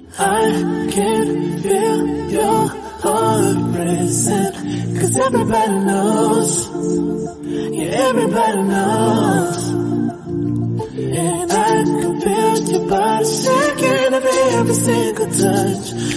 I can feel your heart racing, 'cause everybody knows, yeah, everybody knows. And I can feel your body shaking of every single touch.